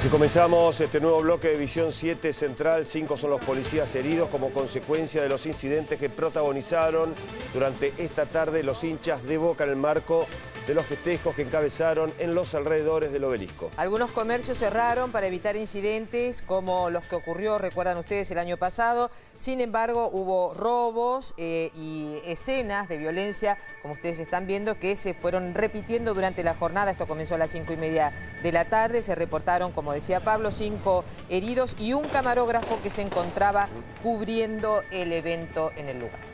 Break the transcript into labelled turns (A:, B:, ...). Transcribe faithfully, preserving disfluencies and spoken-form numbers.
A: Así comenzamos este nuevo bloque de Visión siete Central. Cinco son los policías heridos como consecuencia de los incidentes que protagonizaron durante esta tarde los hinchas de Boca en el marco de los festejos que encabezaron en los alrededores del obelisco.
B: Algunos comercios cerraron para evitar incidentes como los que ocurrió, recuerdan ustedes, el año pasado. Sin embargo, hubo robos eh, y escenas de violencia, como ustedes están viendo, que se fueron repitiendo durante la jornada. Esto comenzó a las cinco y media de la tarde. Se reportaron, como decía Pablo, cinco heridos y un camarógrafo que se encontraba cubriendo el evento en el lugar.